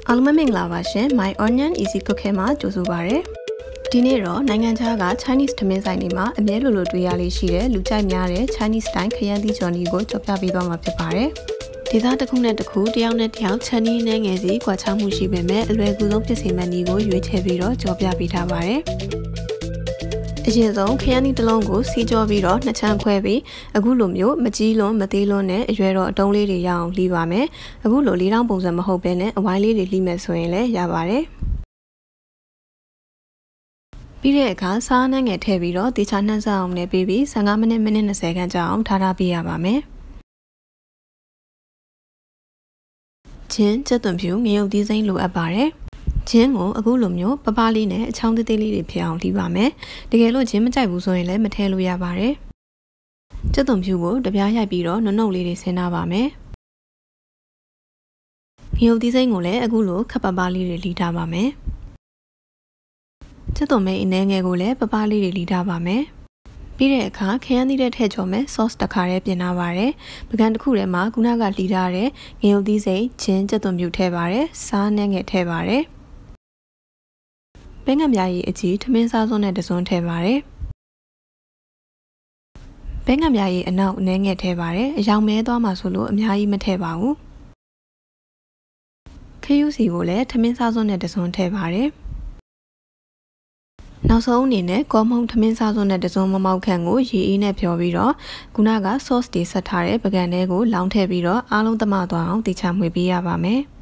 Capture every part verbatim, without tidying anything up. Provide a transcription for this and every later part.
အားလုံးမင်္ဂလာပါရှင် My Onion Easy Cooking မှာကြိုဆိုပါရစေ။ဒီနေ့တော့နိုင်ငံခြားက Chinese ထမင်းဆိုင်တွေမှာအမြဲလိုလိုတွေ့ရလေးရှိတဲ့လူကြိုက်များတဲ့ Chinese style ခရမ်းသီးကြော်နီကိုကြော်ပြပေးသွားမှာဖြစ်ပါတယ်။ဒေသတစ်ခုနဲ့တစ်ခုတယောက်နဲ့တယောက်ချန်နီးနဲ့ငယ်စီကွာခြားမှုရှိပေမဲ့အလွယ်ကူဆုံးဖြစ်စေမယ့်နည်းကိုရွေးချယ်ပြီးတော့ကြော်ပြပေးထားပါတယ်။အရင်ဆုံးခရမ်းသီးတစ်လုံးကိုစီကြောပြီးတော့နှစ်ချမ်းခွဲပြီးအခုလိုမျိုးမကြီးလွန်းမသေးလွန်းနဲ့အရွယ်တော့အတုံးလေးတွေရအောင်လှီးပါမယ်။အခုလိုလေးတောင်းပုံစံမဟုတ်ဘဲနဲ့အဝိုင်းလေးတွေလှီးမယ်ဆိုရင်လည်းရပါတယ်။ပြီးတဲ့အခါစားနှံငယ်ထည့်ပြီးတော့တေချာနှံ့စအောင်နဲ့ပြီးပြီးဆယ်ငါးမိနစ်မိနစ်၂၀ခန့်ကြာအောင်ထားထားပေးရပါမယ်။ချင်းကြက်သွန်ဖြူငရုတ်သီးစိမ်းလိုအပ်ပါတယ်။ချင်းကိုအခုလိုမျိုးပပလေးနဲ့အချောင်းသေးသေးလေးတွေဖြစ်အောင်လှီးပါမယ်။တကယ်လို့ချင်းမကြိုက်ဘူးဆိုရင်လည်းမထည့်လို့ရပါတယ်။ကြက်သွန်ဖြူကိုတပြားရိုက်ပြီးတော့နုံနုံလေးတွေဆင်းထားပါမယ်။ငရုတ်သီးစိမ်းကိုလည်းအခုလိုခပ်ပပလေးတွေလှီးထားပါမယ်။ကျက်သွန်မဲအနှဲငယ်ကိုလည်းပပလေးတွေလှီးထားပါမယ်။ပြီးတဲ့အခါခရမ်းသီးတဲ့ထည့်ကြော်မဲ့ sauce တစ်ခါတည်းပြင်ထားပါတယ်။ပကံတစ်ခုထဲမှာခုနကလှီးထားတဲ့ငရုတ်သီးစိမ်းချင်းကျက်သွန်ဖြူထည့်ပါတယ်။စားနှဲငယ်ထည့်ပါတယ်။ပဲငတ်မြားရည်အကြီးထမင်းစားစွန်းနဲ့တစွန်းထည့်ပါတယ်။ပဲငတ်မြားရည်အနောက်အနှဲငယ်ထည့်ပါတယ်။အယောင်မဲသွားမှာဆိုလို့အများကြီးမထည့်ပါဘူး။ခရူးစီကိုလည်းထမင်းစားစွန်းနဲ့တစွန်းထည့်ပါတယ်။နောက်ဆုံးအနေနဲ့ကောမုံထမင်းစားစွန်းနဲ့တစုံမမောက်ခန့်ကိုရေအေးနဲ့ဖြော်ပြီးတော့ခုနက sauce တွေဆက်ထားတဲ့ပကံထဲကိုလောင်းထည့်ပြီးတော့အားလုံးသမသွားအောင်တေချာမှွေပေးရပါမယ်။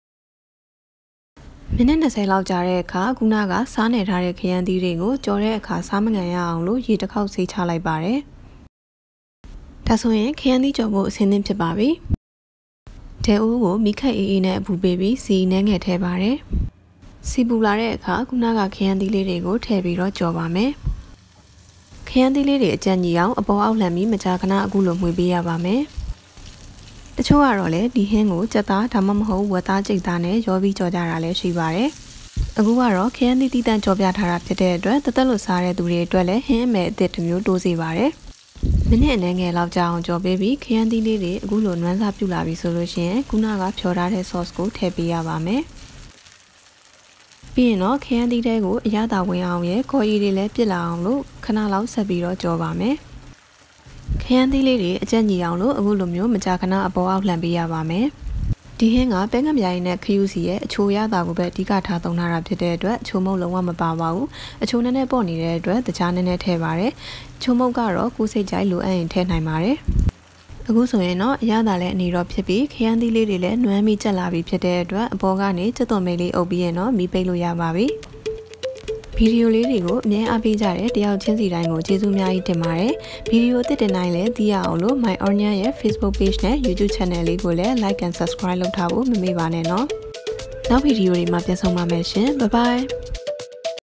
မိနစ်၂၀လောက်ကြာတဲ့အခါခုနကစားနေထားတဲ့ခရမ်းသီးတွေကိုကြော်တဲ့အခါစားမငံရအောင်လို့ရေတစ်ခေါက်ဆေးချလိုက်ပါတယ်။ဒါဆိုရင်ခရမ်းသီးကြော်ဖို့အဆင်သင့်ဖြစ်ပါပြီ။တဲအိုးကိုမိခက်အေးအေးနဲ့အပူပေးပြီးစီနှဲငယ်ထည့်ပါတယ်။စီပူလာတဲ့အခါခုနကခရမ်းသီးလေးတွေကိုထည့်ပြီးတော့ကြော်ပါမယ်။ခရမ်းသီးလေးတွေအကြံကြီးအောင်အပေါ်အောက်လှန်ပြီးမကြာခဏအခုလိုမှွေပေးရပါမယ်။တချို့ကတော့လည်းဒီဟင်းကိုကြက်သားဒါမှမဟုတ်ဝက်သားကြိတ်သားနဲ့ရောပြီးကြော်ကြတာလည်းရှိပါတယ်။အခုကတော့ခရမ်းသီးတီးတန့်ကြော်ပြထားတာဖြစ်တဲ့အတွက်တသက်လို့စားတဲ့သူတွေအတွက်လည်းဟင်းအမယ်အသစ်တစ်မျိုးတိုးစေပါတယ်။မိနစ်အနည်းငယ်လောက်ကြာအောင်ကြော်ပေးပြီးခရမ်းသီးလေးတွေအခုလိုနွမ်းစားပြုလာပြီဆိုလို့ရှိရင်ခုနကဖြော်ထားတဲ့ sauce ကိုထည့်ပေးရပါမယ်။ပြီးရင်တော့ခရမ်းသီးတဲကိုအရသာဝင်အောင်ရဲ့ခေါ်ရည်တွေလည်းပြစ်လာအောင်လို့ခဏလောက်ဆက်ပြီးတော့ကြော်ပါမယ်ခရမ်းသီးလေးတွေအကျက်ညီအောင်လို့အခုလိုမျိုးမကြာခဏအပေါ်အောက်လှန်ပေးရပါမယ်ဒီဟင်းကပဲငတ်မြားရည်နဲ့ခရူးစီရဲ့အချိုရသာကိုပဲအဓိကထားသုံးထားတာဖြစ်တဲ့အတွက်အချိုမုတ်လုံးဝမပါပါဘူးအချိုနည်းနည်းပေါ့နေတဲ့အတွက်တခြားနည်းနည်းထည့်ပါတယ်ချိုမုတ်ကတော့ကိုယ်စိတ်ကြိုက်လိုအပ်ရင်ထည့်နိုင်ပါတယ်အခုဆိုရင်တော့အရသာလည်းအနေတော့ဖြစ်ပြီးခရမ်းသီးလေးတွေလည်းနွမ်းပြီးကျက်လာပြီးဖြစ်တဲ့အတွက်အပေါ်ကနေကျက်သွန်မေးလေးအုပ်ပြီးရင်တော့မီးပိတ်လို့ရပါပြီဗီဒီယိုလေးတွေကိုအမြဲအားပေးကြတဲ့တယောက်ချင်းစီတိုင်းကိုကျေးဇူးအများကြီးတင်ပါတယ်ဗီဒီယိုအသစ်တင်တိုင်းလည်းသိရအောင်လို့ My Onion ရဲ့ Facebook page နဲ့ YouTube channel လေးကိုလည်း like and subscribe လုပ်ထားဖို့မမေ့ပါနဲ့နော်နောက်ဗီဒီယိုတွေမှာပြန်ဆုံပါမယ်ရှင် bye bye